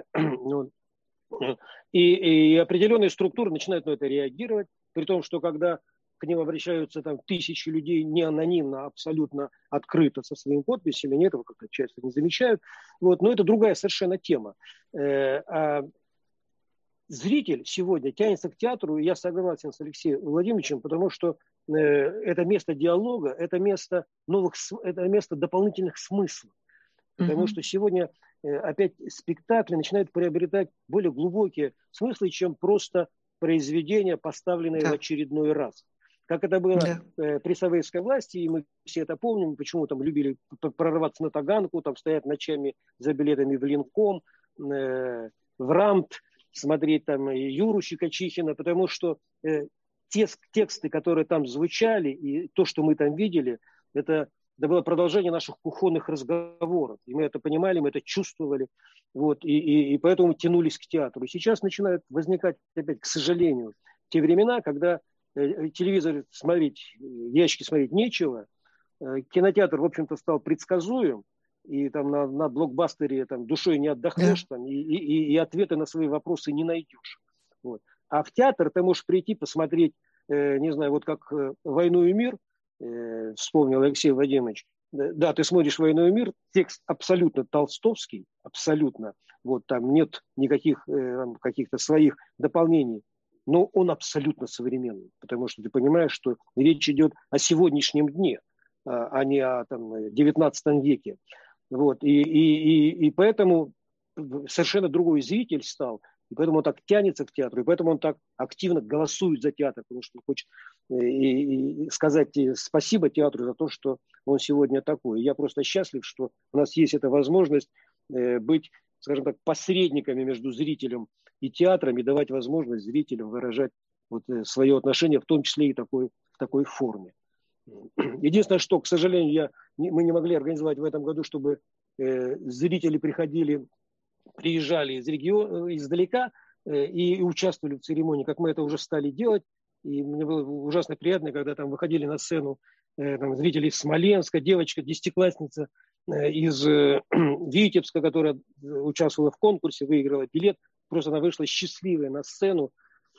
и, и определенные структуры начинают на это реагировать, при том, что когда к ним обращаются там тысячи людей не анонимно, а абсолютно открыто со своими подписями, они этого как-то часто не замечают, вот, но это другая совершенно тема. Зритель сегодня тянется к театру, и я согласен с Алексеем Владимировичем, потому что э, это место диалога, это место новых, это место дополнительных смыслов. Потому mm-hmm. что сегодня э, опять спектакли начинают приобретать более глубокие смыслы, чем просто произведения, поставленные yeah. в очередной раз. Как это было yeah. э, при советской власти, и мы все это помним, почему там любили прорваться на Таганку, там стоять ночами за билетами в Ленком, э, в Рамт, смотреть там Юру Щекочихина, потому что э, те тексты, которые там звучали, и то, что мы там видели, это, это было продолжение наших кухонных разговоров. И мы это понимали, мы это чувствовали. Вот, и, и, и поэтому тянулись к театру. И сейчас начинают возникать, опять, к сожалению, те времена, когда э, телевизор смотреть, ящики смотреть нечего, э, кинотеатр, в общем-то, стал предсказуем, и там на, на блокбастере там, душой не отдохнешь, да. там, и, и, и ответы на свои вопросы не найдешь. Вот. А в театр ты можешь прийти, посмотреть, э, не знаю, вот как э, «Войну и мир», э, вспомнил Алексей Владимирович. Да, ты смотришь «Войну и мир», текст абсолютно толстовский, абсолютно. Вот, там нет никаких э, каких-то своих дополнений, но он абсолютно современный, потому что ты понимаешь, что речь идет о сегодняшнем дне, а не о там, девятнадцатом веке. Вот, и, и, и, и поэтому совершенно другой зритель стал, и поэтому он так тянется к театру, и поэтому он так активно голосует за театр, потому что он хочет и, и сказать спасибо театру за то, что он сегодня такой. И я просто счастлив, что у нас есть эта возможность быть, скажем так, посредниками между зрителем и театром, и давать возможность зрителям выражать вот свое отношение, в том числе и такой, в такой форме. Единственное, что, к сожалению, я, мы не могли организовать в этом году, чтобы э, зрители приходили, приезжали из региона, издалека э, и участвовали в церемонии, как мы это уже стали делать. И мне было ужасно приятно, когда там выходили на сцену э, там, зрители из Смоленска, девочка, десятиклассница э, из э, Витебска, которая участвовала в конкурсе, выиграла билет. Просто она вышла счастливая на сцену,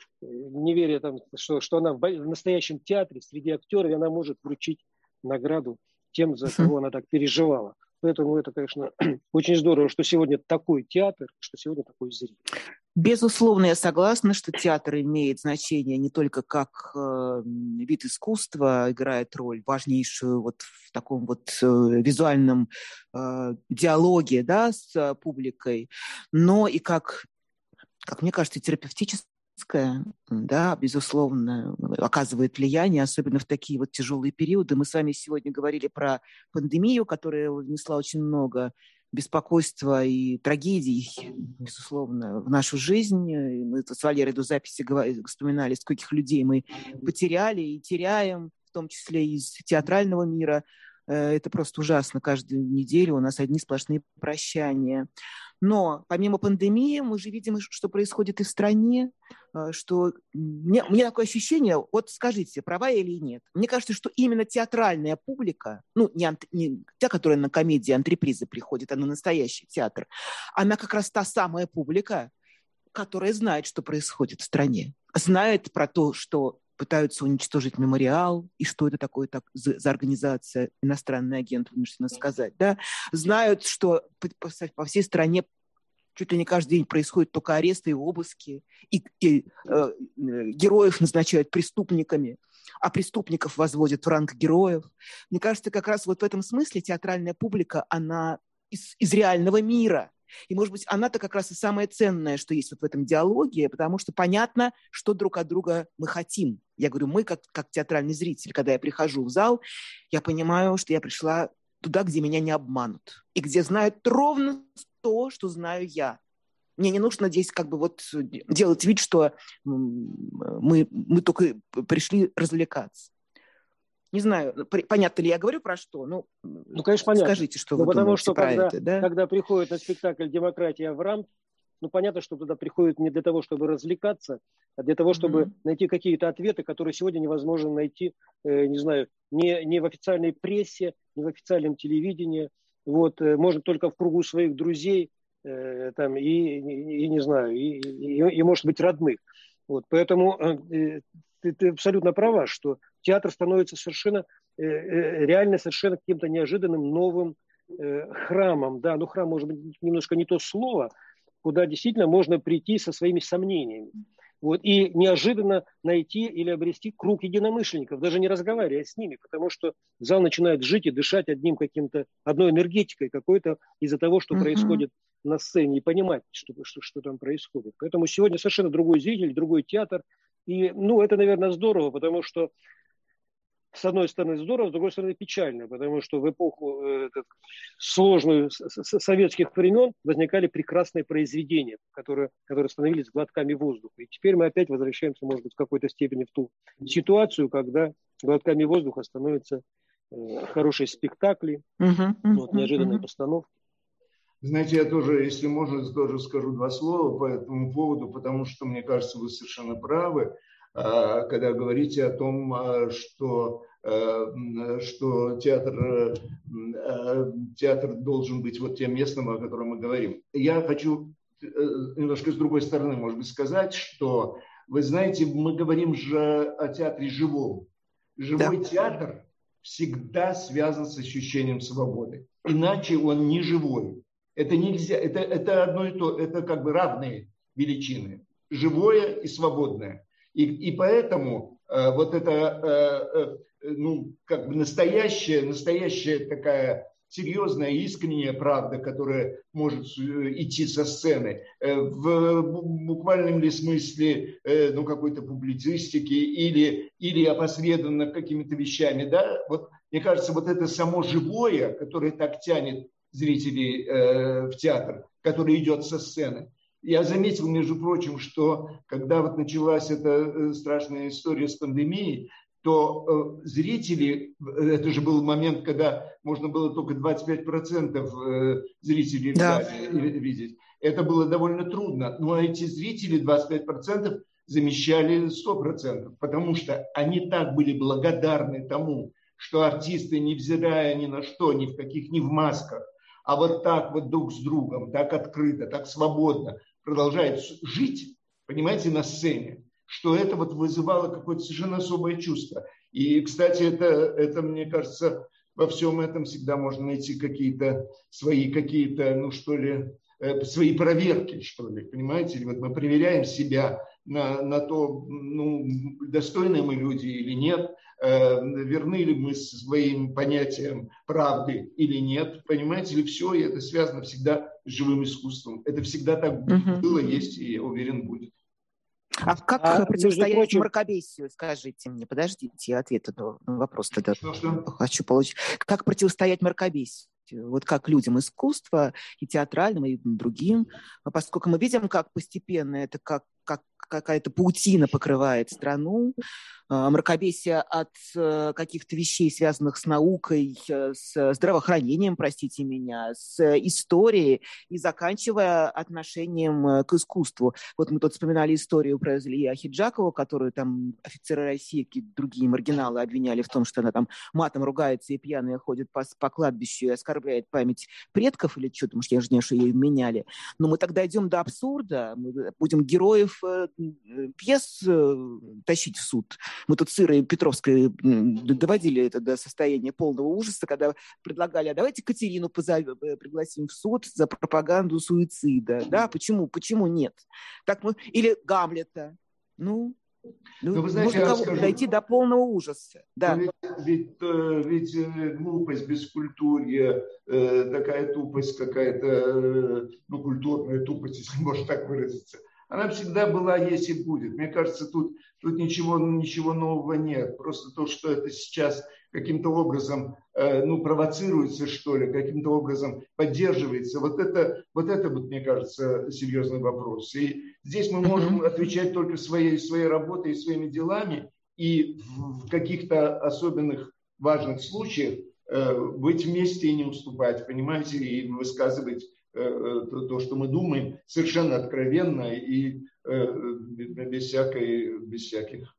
не веря, там, что, что она в настоящем театре среди актеров, и она может вручить награду тем, за кого она так переживала. Поэтому это, конечно, очень здорово, что сегодня такой театр, что сегодня такой зритель. Безусловно, я согласна, что театр имеет значение не только как э, вид искусства, играет роль важнейшую вот в таком вот э, визуальном э, диалоге, да, с э, публикой, но и как, как мне кажется, терапевтическое, да, безусловно, оказывает влияние, особенно в такие вот тяжелые периоды. Мы с вами сегодня говорили про пандемию, которая внесла очень много беспокойства и трагедий, безусловно, в нашу жизнь. Мы с Валерой до записи вспоминали, скольких людей мы потеряли и теряем, в том числе из театрального мира. Это просто ужасно. Каждую неделю у нас одни сплошные прощания. Но помимо пандемии мы же видим, что происходит и в стране, что мне, у меня такое ощущение, вот скажите, права я или нет, мне кажется, что именно театральная публика, ну, не, не та, которая на комедии антрепризы приходит, а на настоящий театр, она как раз та самая публика, которая знает, что происходит в стране, знает про то, что пытаются уничтожить мемориал, и что это такое так, за, за организация, иностранный агент, вынуждена сказать, да, знают, что по, по всей стране чуть ли не каждый день происходят только аресты и обыски, и, и э, героев назначают преступниками, а преступников возводят в ранг героев. Мне кажется, как раз вот в этом смысле театральная публика, она из, из реального мира. И, может быть, она-то как раз и самое ценное, что есть вот в этом диалоге, потому что понятно, что друг от друга мы хотим. Я говорю, мы, как, как театральный зритель, когда я прихожу в зал, я понимаю, что я пришла туда, где меня не обманут, и где знают ровно то, что знаю я. Мне не нужно здесь как бы вот делать вид, что мы, мы только пришли развлекаться. Не знаю, понятно ли я говорю про что, ну, ну конечно, понятно. Скажите, что ну, вы потому думаете что про когда, это. Да? Когда приходит на спектакль «Демократия в рамке», ну, понятно, что туда приходит не для того, чтобы развлекаться, а для того, чтобы mm-hmm. найти какие-то ответы, которые сегодня невозможно найти, э, не знаю, не, не в официальной прессе, не в официальном телевидении. Вот, э, можно только в кругу своих друзей, э, там, и, и, и, не знаю, и, и, и, может быть, родных. Вот, поэтому э, ты, ты абсолютно права, что театр становится совершенно, э, э, реально совершенно каким-то неожиданным новым э, храмом. Да, ну, храм, может быть, немножко не то слово, куда действительно можно прийти со своими сомнениями. Вот, и неожиданно найти или обрести круг единомышленников, даже не разговаривая с ними, потому что зал начинает жить и дышать одним каким-то, одной энергетикой какой-то из-за того, что uh-huh. происходит на сцене, и понимать, что, что, что там происходит. Поэтому сегодня совершенно другой зритель, другой театр. И, ну, это, наверное, здорово, потому что с одной стороны здорово, с другой стороны печально, потому что в эпоху э, сложную с, с, советских времен возникали прекрасные произведения, которые, которые становились глотками воздуха. И теперь мы опять возвращаемся, может быть, в какой-то степени в ту ситуацию, когда глотками воздуха становятся э, хорошие спектакли, uh-huh, uh-huh, вот, неожиданные uh-huh. постановки. Знаете, я тоже, если можно, тоже скажу два слова по этому поводу, потому что, мне кажется, вы совершенно правы, когда говорите о том, что, что театр, театр должен быть вот тем местом, о котором мы говорим. Я хочу немножко с другой стороны, может быть, сказать, что, вы знаете, мы говорим же о театре живом. Живой да. театр всегда связан с ощущением свободы. Иначе он не живой. Это нельзя, это, это одно и то, это как бы равные величины. Живое и свободное. И, и поэтому э, вот это э, э, ну, как бы настоящая, настоящая такая серьезная, искренняя правда, которая может идти со сцены, э, в буквальном ли смысле э, ну, какой-то публицистики или, или опосредованно какими-то вещами. Да? Вот, мне кажется, вот это само живое, которое так тянет зрителей э, в театр, который идет со сцены. Я заметил, между прочим, что когда вот началась эта страшная история с пандемией, то э, зрители, это же был момент, когда можно было только двадцать пять процентов э, зрителей да. в зале видеть. Это было довольно трудно. Но эти зрители двадцать пять процентов замещали сто процентов, потому что они так были благодарны тому, что артисты, невзирая ни на что, ни в каких, ни в масках, а вот так вот друг с другом, так открыто, так свободно продолжает жить, понимаете, на сцене, что это вот вызывало какое-то совершенно особое чувство. И, кстати, это, это мне кажется, во всем этом всегда можно найти какие-то свои, какие-то, ну что ли, свои проверки, что ли, понимаете? Вот мы проверяем себя на, на то, ну, достойны мы люди или нет, э, верны ли мы своим понятиям правды или нет, понимаете ли, все, и это связано всегда с живым искусством. Это всегда так uh-huh. было, есть, и я уверен, будет. А как а, противостоять прочим... мракобесию, скажите мне, подождите, я ответ на вопрос тогда что, что? хочу получить. Как противостоять мракобесию? Вот как людям искусства, и театральным, и другим, поскольку мы видим, как постепенно это как, как какая-то паутина покрывает страну, мракобесие от каких-то вещей, связанных с наукой, с здравоохранением, простите меня, с историей, и заканчивая отношением к искусству. Вот мы тут вспоминали историю про Зулию Ахеджакову, которую там офицеры России, какие-то другие маргиналы обвиняли в том, что она там матом ругается и пьяная ходит по, по кладбищу и оскорбляет память предков или что-то, может, я же не знаю, что ей меняли. Но мы тогда идем до абсурда, мы будем героев пьес тащить в суд. Мы тут с Ирой Петровской доводили это до состояния полного ужаса, когда предлагали, а давайте Катерину позовем, пригласим в суд за пропаганду суицида. Да, почему? Почему нет? Так мы... Или Гамлета. Ну, ну вы знаете, можно скажу, дойти до полного ужаса. Да. Ведь, ведь, ведь глупость, бескультурье, такая тупость какая-то, ну, культурная тупость, если можно так выразиться, она всегда была, есть и будет. Мне кажется, тут, тут ничего, ничего нового нет. Просто то, что это сейчас каким-то образом э, ну, провоцируется, что ли, каким-то образом поддерживается. Вот это, вот это, вот, мне кажется, серьезный вопрос. И здесь мы можем отвечать только своей, своей работой и своими делами. И в, в каких-то особенных важных случаях э, быть вместе и не уступать, понимаете, и высказывать то, что мы думаем, совершенно откровенно и без всякой, без всяких,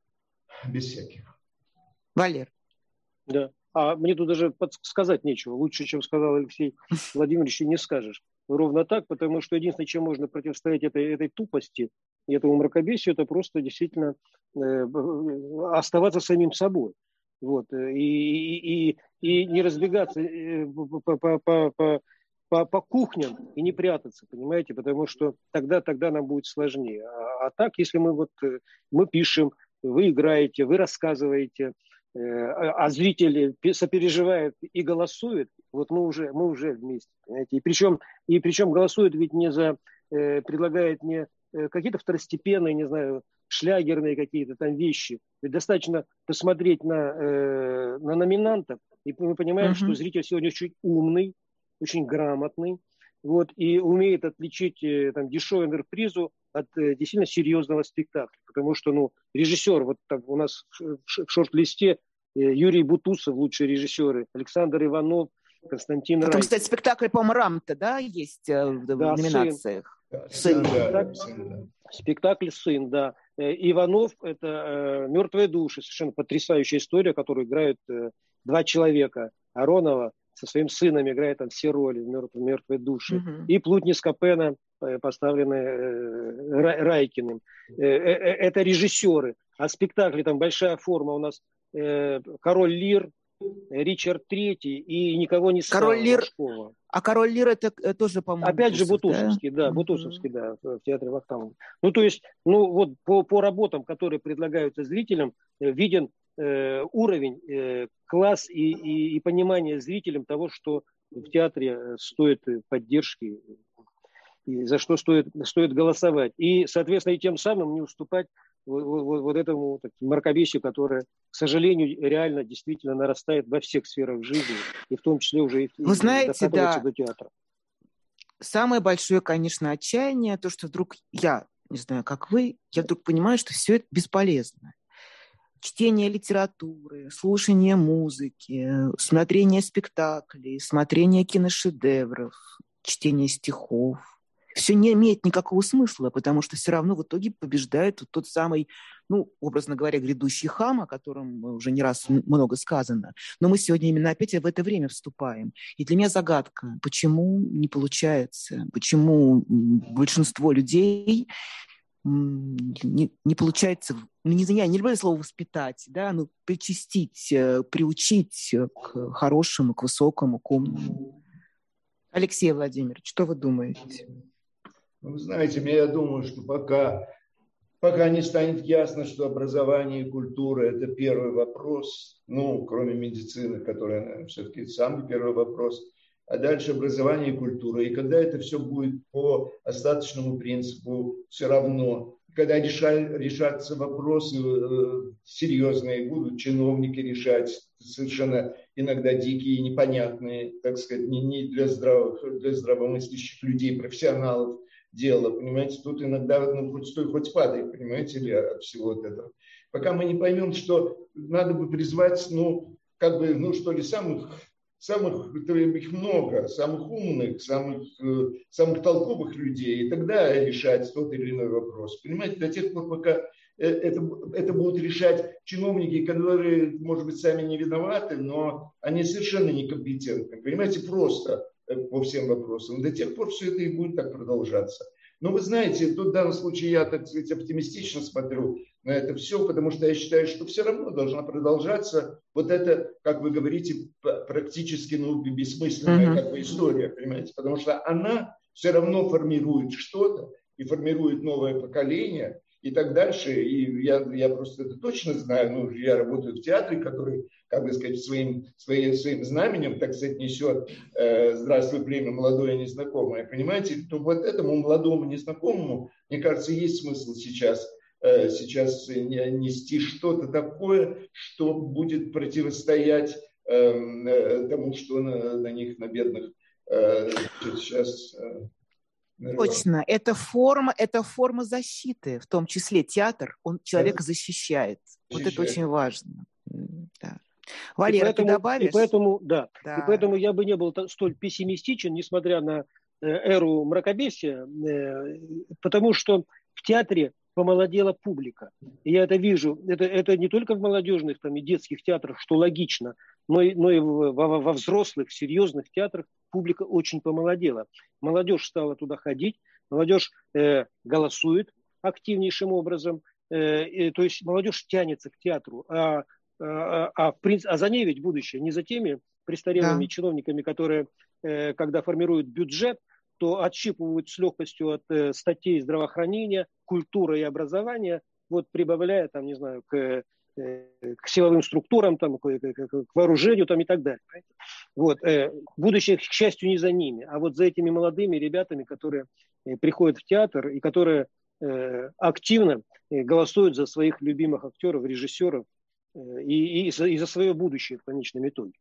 без всяких. Валер. Да. А мне тут даже сказать нечего. Лучше, чем сказал Алексей Владимирович, и не скажешь. Ровно так, потому что единственное, чем можно противостоять этой, этой тупости и этому мракобесию, это просто действительно э, оставаться самим собой. Вот. И, и, и, и не разбегаться по, по, по, по По, по кухням и не прятаться, понимаете, потому что тогда, тогда нам будет сложнее. А, а так, если мы вот мы пишем, вы играете, вы рассказываете, э, а, а зрители сопереживают и голосуют, вот мы уже, мы уже вместе, понимаете. И причем, и причем голосуют ведь не за, э, предлагают не э, какие-то второстепенные, не знаю, шлягерные какие-то там вещи. Ведь достаточно посмотреть на, э, на номинантов, и мы понимаем, uh-huh. что зритель сегодня очень умный, очень грамотный, вот, и умеет отличить там, дешевую интерпризу от э, действительно серьезного спектакля. Потому что ну, режиссер, вот так у нас в, в шорт-листе э, Юрий Бутусов, лучшие режиссеры, Александр Иванов, Константин Райкин. Там, кстати, спектакль, по-моему, «Рамта», да, есть э, в, да, в номинациях? «Сын». «Сын». Да, спектакль, спектакль «Сын», да. Э, Иванов – это э, «Мертвые души», совершенно потрясающая история, которую играют э, два человека. Аронова со своим сыном играет там все роли мертвые, мертвые души. Uh-huh. И Плутни Скопена, поставленные э, Райкиным. Э, э, это режиссеры. А спектакли там большая форма у нас э, «Король Лир», Ричард Третий и никого не стало. Король Лир. А Король Лир это тоже, по-моему, опять Бутусов, же Бутусовский, да, да uh-huh. Бутусовский, да, в театре Вахтангова. Ну, то есть, ну, вот по, по работам, которые предлагаются зрителям, виден э, уровень, э, класс и, и, и понимание зрителям того, что в театре стоит поддержки и за что стоит, стоит голосовать. И, соответственно, и тем самым не уступать вот, вот, вот этому так, мракобесию, которое, к сожалению, реально действительно нарастает во всех сферах жизни, и в том числе уже и, Вы знаете, да, до театра. Самое большое, конечно, отчаяние, то, что вдруг я, не знаю, как вы, я вдруг понимаю, что все это бесполезно. Чтение литературы, слушание музыки, смотрение спектаклей, смотрение киношедевров, чтение стихов. Все не имеет никакого смысла, потому что все равно в итоге побеждает вот тот самый, ну, образно говоря, грядущий хам, о котором уже не раз много сказано. Но мы сегодня именно опять в это время вступаем. И для меня загадка, почему не получается, почему большинство людей не, не получается, не знаю, не люблю слово воспитать, да, но причастить, приучить к хорошему, к высокому, к умному. Алексей Владимирович, что вы думаете? Вы знаете, я думаю, что пока, пока не станет ясно, что образование и культура – это первый вопрос, ну, кроме медицины, которая, наверное, все-таки самый первый вопрос, а дальше образование и культура. И когда это все будет по остаточному принципу все равно, когда решать, решаться вопросы э, серьезные, будут чиновники решать, совершенно иногда дикие и непонятные, так сказать, не, не для, здравых, для здравомыслящих людей, профессионалов дело, понимаете, тут иногда ну, хоть стой, хоть падай, понимаете ли, от всего вот этого. Пока мы не поймем, что надо бы призвать, ну, как бы, ну, что ли, самых... Самых, их много, самых умных, самых, самых толковых людей, и тогда решать тот или иной вопрос. Понимаете, до тех пор, пока это, это будут решать чиновники, которые, может быть, сами не виноваты, но они совершенно некомпетентны. Понимаете, просто по всем вопросам. До тех пор все это и будет так продолжаться. Но вы знаете, тут в данном случае я, так сказать, оптимистично смотрю на это все, потому что я считаю, что все равно должна продолжаться вот эта, как вы говорите, практически ну, бессмысленная как бы, история, понимаете, потому что она все равно формирует что-то и формирует новое поколение и так дальше. И я, я просто это точно знаю, ну, я работаю в театре, который, как бы сказать, своим, своим, своим знаменем, так сказать, несет э, «Здравствуй, племя молодое и незнакомое». Понимаете, то вот этому молодому незнакомому, мне кажется, есть смысл сейчас, э, сейчас нести что-то такое, что будет противостоять э, э, тому, что на, на них, на бедных, э, сейчас... Э, Точно, это форма, это форма защиты, в том числе театр, он человека защищает. Вот это очень важно. Да. Валера, поэтому, ты добавишь? И поэтому, да, да. И поэтому я бы не был столь пессимистичен, несмотря на эру мракобесия, потому что в театре помолодела публика. И я это вижу. Это, это не только в молодежных там, и детских театрах, что логично, но и, но и во, во, во взрослых, серьезных театрах публика очень помолодела. Молодежь стала туда ходить, молодежь э, голосует активнейшим образом, э, и, то есть молодежь тянется к театру, а, а, а, а за ней ведь будущее, не за теми престарелыми да. чиновниками, которые, э, когда формируют бюджет, то отщипывают с легкостью от э, статей здравоохранения, культуры и образования, вот прибавляя, там, не знаю, к, э, к силовым структурам, там, к, к, к вооружению там, и так далее. Вот, э, будущее, к счастью, не за ними, а вот за этими молодыми ребятами, которые э, приходят в театр и которые э, активно э, голосуют за своих любимых актеров, режиссеров э, и, и, за, и за свое будущее в конечном итоге.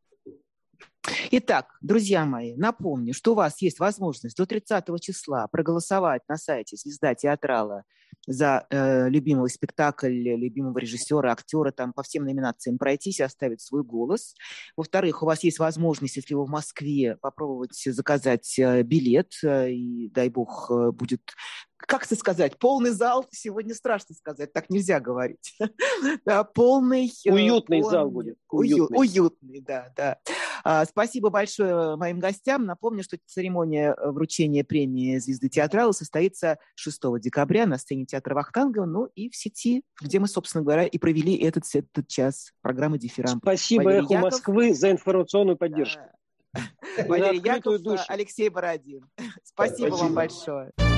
Итак, друзья мои, напомню, что у вас есть возможность до тридцатого числа проголосовать на сайте «Звезда театрала» за э, любимый спектакль, любимого режиссера, актера, там по всем номинациям пройтись и оставить свой голос. Во-вторых, у вас есть возможность, если вы в Москве, попробовать заказать э, билет, э, и, дай бог, э, будет... Как это сказать? Полный зал. Сегодня страшно сказать, так нельзя говорить. Да, полный... Уютный он... зал будет. Уютный. Уютный, да, да. А, спасибо большое моим гостям. Напомню, что церемония вручения премии «Звезды театрала» состоится шестого декабря на сцене театра Вахтангова, ну и в сети, где мы, собственно говоря, и провели этот, этот час программы «Дифирамб». Спасибо Валерий «Эху Яков. Москвы» за информационную поддержку. Валерий Яков, Алексей Бородин. Спасибо, Спасибо вам большое.